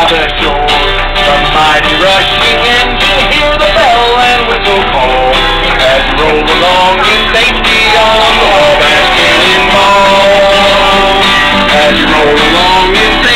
the shore. The mighty rushing engine, hear the bell and whistle call, as you roll along in safety on the Wabash Cannonball. As you roll along in safety